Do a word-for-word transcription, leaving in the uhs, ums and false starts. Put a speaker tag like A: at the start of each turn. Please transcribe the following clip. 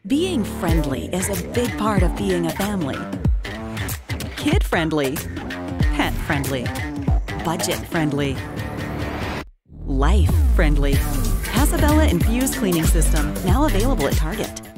A: Being friendly is a big part of being a family. Kid-friendly, pet-friendly, budget-friendly, life-friendly. Casabella Infuse cleaning system, now available at Target.